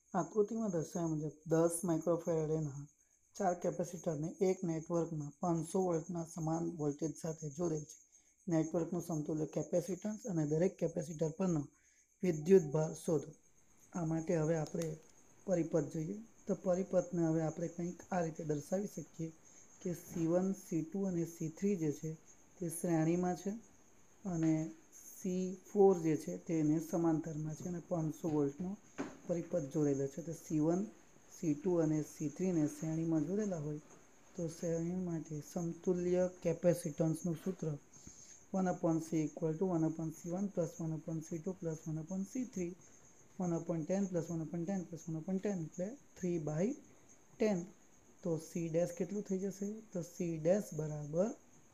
આકૃતિમાં દર્શાવ્યા મુજબ 10 માઇક્રોફેરાડેના 4 કેપેસિટરને એક નેટવર્કમાં 500 વોલ્ટના સમાન વોલ્ટેજ સાથે જોડેલ છે. નેટવર્કનું સમતુલ્ય કેપેસિટન્સ અને દરેક કેપેસિટર પરનો વિદ્યુતભાર શોધો. આ માટે હવે આપણે પરિપથ જોઈએ. તો પરિપથને હવે આપણે કંઈક આ રીતે દર્શાવી શકીએ કે C1, C2 અને C3 જે છે તે શ્રેણીમાં છે અને C4 જે છે તેને સમાંતરમાં છે અને 500 વોલ્ટનો પરિપથ જોડેલો છે. તો C1, C2 અને C3ને શ્રેણીમાં જોડેલા હોય તો શ્રેણી માટે સમતુલ્ય કેપેસિટન્સનું સૂત્ર 1/C = 1/C1 + 1/C2 + 1/C3 1/10 + 1/10 + 1/10 એટલે 3/10. તો C' કેટલું થઈ જશે? તો C' બરાબર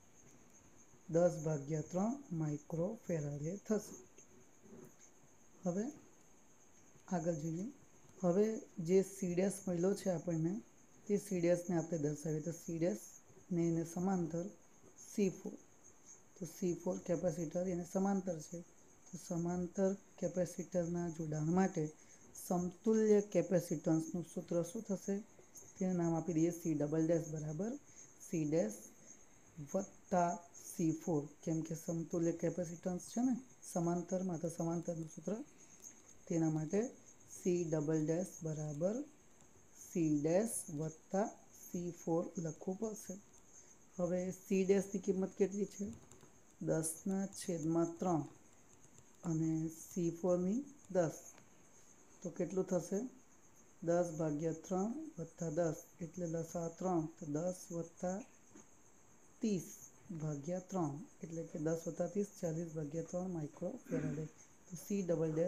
10/3 માઇક્રોફેરાડે થશે. હવે આગળ જોઈએ. હવે જે C' મળ્યો છે આપણને તે C' ને આપણે દર્શાવીએ તો C' ને એને સમાંતર C4. તો C4 કેપેસિટર એને સમાંતર છે. તો સમાંતર કેપેસિટરના જોડાણ માટે સમતુલ્ય કેપેસિટન્સનું સૂત્ર શું થશે? તેને નામ આપી દઈએ C" બરાબર C' વત્તા C4. કેમ કે સમતુલ્ય કેપેસિટન્સ છે ને સમાંતરમાં, તો સમાંતરનું સૂત્ર તેના માટે C" બરાબર C' વત્તા C4 લખવું પડશે. હવે C' ની કિંમત કેટલી છે? 10/3 અને C4 ની 10. તો કેટલું થશે? 10/3 વત્તા 10 એટલે લસા 3. તો 10 + 30/3 એટલે કે 10 + 30 40/3 માઇક્રોફેરાડે. તો C"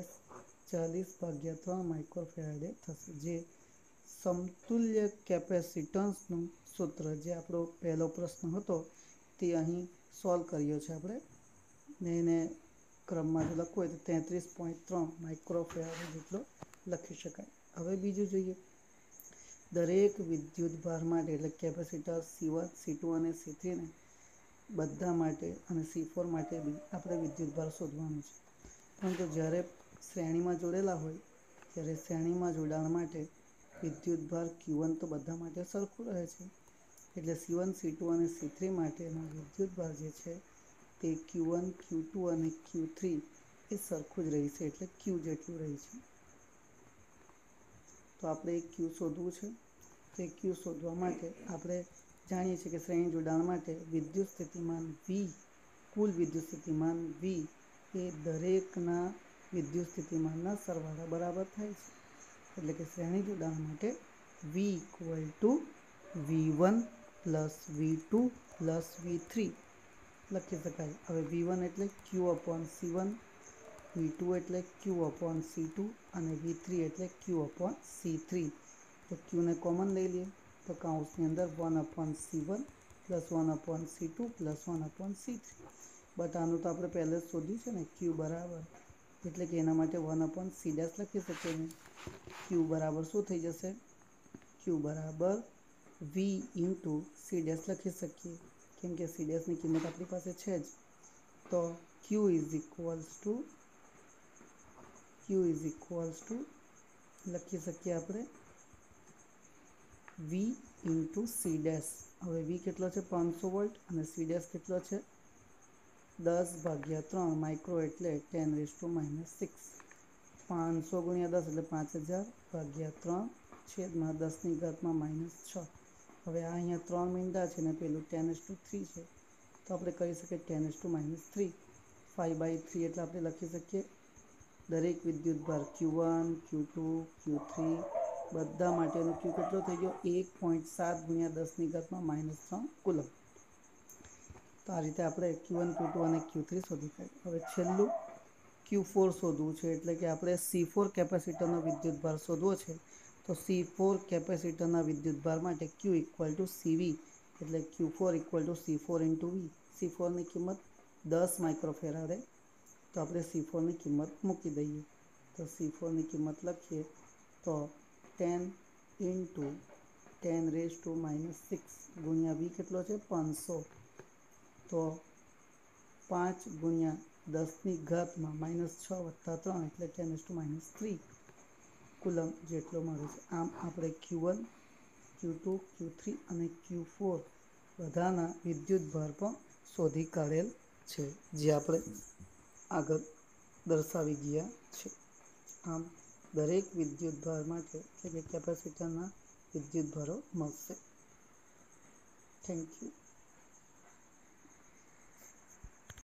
40/3 માઇક્રોફેરાડે થશે. જે સમતુલ્ય કેપેસિટન્સનું સૂત્ર, જે આપણો પહેલો પ્રશ્ન હતો તે અહીં સોલ્વ કર્યો છે આપણે ને એને ક્રમમાં જો લખવું હોય તો 33.3 માઇક્રોફેરાડે જેટલો લખી શકાય. હવે બીજું જોઈએ. દરેક વિદ્યુતભાર માટે એટલે કેપેસિટર C1, C2 અને C3ને બધા માટે અને C4 માટે બી આપણે વિદ્યુતભાર શોધવાનું છે. પરંતુ જ્યારે શ્રેણીમાં જોડેલા હોય ત્યારે શ્રેણીમાં જોડાણ માટે વિદ્યુતભાર Q1 તો બધા માટે સરખું રહે છે. એટલે C1, C2 અને C3 માટેનો વિદ્યુતભાર જે છે તે Q1, Q2 અને Q3 એ સરખું જ રહેશે, એટલે Q જેટલું રહે છે. તો આપણે Q શોધવું છે. તો Q શોધવા માટે આપણે જાણીએ છીએ કે શ્રેણી જોડાણ માટે વિદ્યુત સ્થિતિમાન V, કુલ વિદ્યુત સ્થિતિમાન V એ દરેકના વિદ્યુત સ્થિતિમાનના સરવાળા બરાબર થાય છે. એટલે કે શ્રેણી જોડાણ માટે V = V1 + V2 + V3 લખી શકાય. હવે V1 એટલે Q/C1, V2 એટલે Q/C2 અને V3 એટલે Q/C3. તો Qને કોમન લઈ લઈએ તો કૌંસની અંદર 1/C1 + 1/C2 + 1/C3. બટ આનું તો આપણે પહેલે જ શોધ્યું છે ને Q બરાબર, એટલે કે એના માટે 1/C' લખી શકીએ ને. Q બરાબર શું થઈ જશે? Q બરાબર V × C' લખી શકીએ, કેમ કે C' ની કિંમત આપણી પાસે છે જ. તો Q લખી શકીએ આપણે V × C'. હવે V કેટલો છે? 500 વોલ્ટ અને C' કેટલો છે? 10/3 માઇક્રો એટલે 10⁻⁻6. 500 × 10 એટલે 5000/3 છેદમાં 10⁻⁻6. હવે આ અહીંયા 3 મીંડા છે ને પેલું 10⁻³ છે, તો આપણે કરી શકીએ 10⁻³ 5/3 એટલે આપણે લખી શકીએ દરેક વિદ્યુતભાર Q1, Q2, Q3 બધા માટેનો Q કેટલો થઈ ગયો? 1.7 × 10⁻³ કુલમ. તો આ રીતે આપણે Q1, Q2 અને Q3 શોધી કાઢ્યું. હવે છેલ્લું Q4 શોધવું છે, એટલે કે આપણે C4 કેપેસિટરનો વિદ્યુતભાર શોધવો છે. તો C4 કેપેસિટરના વિદ્યુતભાર માટે Q = CV, એટલે Q4 = C4 × V. C4ની કિંમત 10 માઇક્રોફેરાડે. તો આપણે C4ની કિંમત મૂકી દઈએ. તો C4ની કિંમત લખીએ તો 10 × 10⁻⁻6 ગુણ્યા V કેટલો છે? 500. તો 5 × 10⁻⁻6 + 3 એટલે 10⁻³ કુલમ જેટલો મળે છે. આમ આપણે Q1, Q2, Q3 અને Q4 બધાના વિદ્યુતભાર પણ શોધી કાઢેલ છે, જે આપણે આગળ દર્શાવી ગયા છે. આમ દરેક વિદ્યુતભાર માટે એટલે કે કેપેસિટરના વિદ્યુતભારો મળશે. Thank you.